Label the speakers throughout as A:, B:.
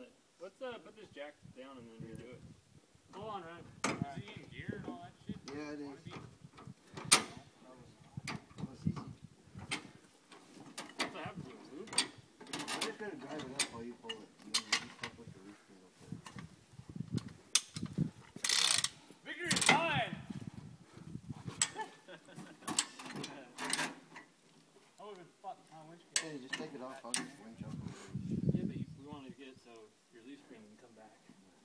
A: it. Let's put this jack down and then redo it. Hold on, Ryan.
B: Is he in gear and all that shit?
C: Yeah, it is. That was easy.
A: That's what happens when it's moving.
C: I'm just gonna drive it up while you pull it. And then you just have like the roof thing up there.
B: Victory is mine! I would've been fucked on winch kit.
C: Hey, just take it off. I'll just winch up a little.
A: Yeah, but we want to get it so your leaf spring can come back.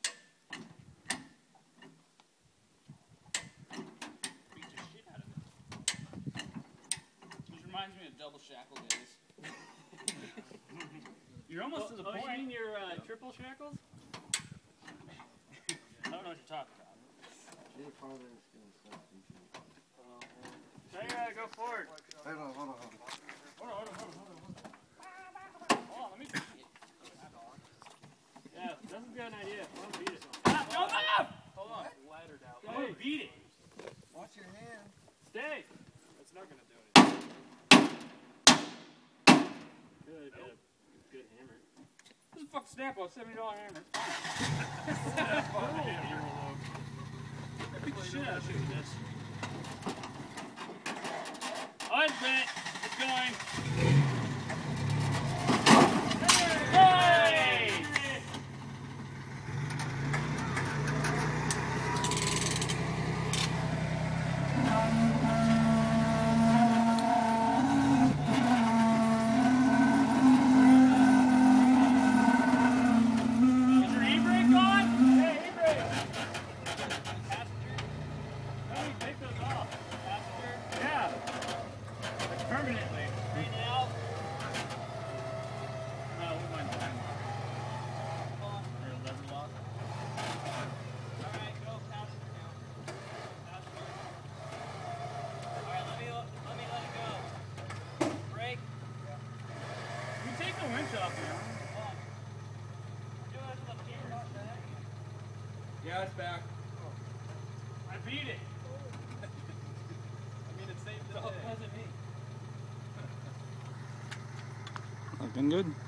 B: Beat the shit out of it. This reminds me of double shackle days. You're almost to the point.
A: You mean your triple shackles?
B: I don't know what you're talking about.
C: Any farther, it's gonna start reaching.
A: So you gotta go forward.
C: Hold on.
B: Hold on, let me see it.
A: Yeah, that's a good idea. I want to beat it.
B: Hold on.
A: Laddered out.
B: I want to beat it.
C: Watch your hand.
A: Stay.
B: That's not going to do anything.
A: Good, good hammer.
B: This is a fucking snap on $70 hammer. Beat the shit out of this. Oh, it's bent. It's going. Hey! Is your e-brake on?
A: Hey, e-brake!
B: Passenger?
A: How do you take those off?
B: Passenger?
A: Yeah. Like permanently.
B: Straighten it out. No, we might not. Or a lever lock. Alright, go passenger now. Passenger. Alright, let me let it go. Brake.
A: You take the winch off now.
B: Yeah, it's back.
A: I beat it.
B: I mean, it saved the day.
A: It wasn't me.
D: Looking good.